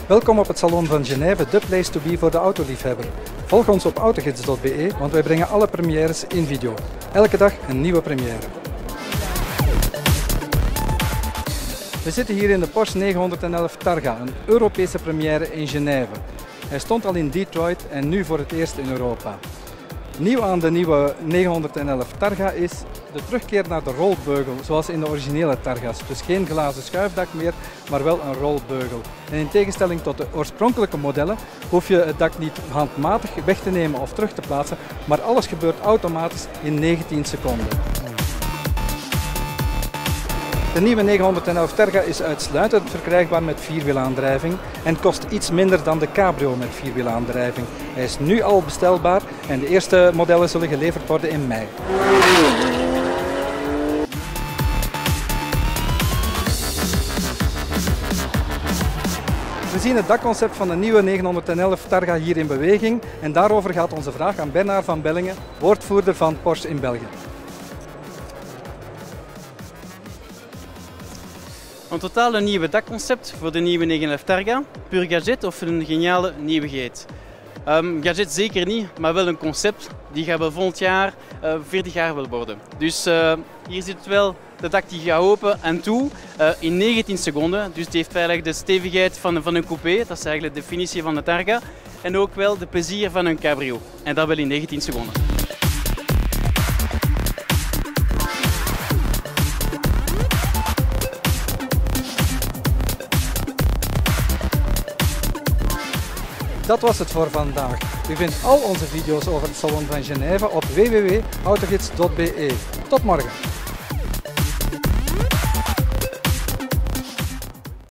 Welkom op het Salon van Genève, de place to be voor de autoliefhebber. Volg ons op autogids.be, want wij brengen alle premières in video. Elke dag een nieuwe première. We zitten hier in de Porsche 911 Targa, een Europese première in Genève. Hij stond al in Detroit en nu voor het eerst in Europa. Nieuw aan de nieuwe 911 Targa is de terugkeer naar de rolbeugel, zoals in de originele Targa's. Dus geen glazen schuifdak meer, maar wel een rolbeugel. En in tegenstelling tot de oorspronkelijke modellen hoef je het dak niet handmatig weg te nemen of terug te plaatsen, maar alles gebeurt automatisch in 19 seconden. De nieuwe 911 Targa is uitsluitend verkrijgbaar met vierwielaandrijving en kost iets minder dan de Cabrio met vierwielaandrijving. Hij is nu al bestelbaar en de eerste modellen zullen geleverd worden in mei. We zien het dakconcept van de nieuwe 911 Targa hier in beweging en daarover gaat onze vraag aan Bernard van Bellingen, woordvoerder van Porsche in België. Een totaal een nieuwe dakconcept voor de nieuwe 911 Targa. Puur gadget of een geniale nieuwigheid? Gadget zeker niet, maar wel een concept die gaat wel volgend jaar 40 jaar wil worden. Dus hier zit wel de dak die gaat open en toe in 19 seconden. Dus het heeft eigenlijk de stevigheid van een coupé, dat is eigenlijk de definitie van de Targa. En ook wel de plezier van een cabrio. En dat wel in 19 seconden. Dat was het voor vandaag. U vindt al onze video's over het Salon van Genève op www.autogids.be. Tot morgen!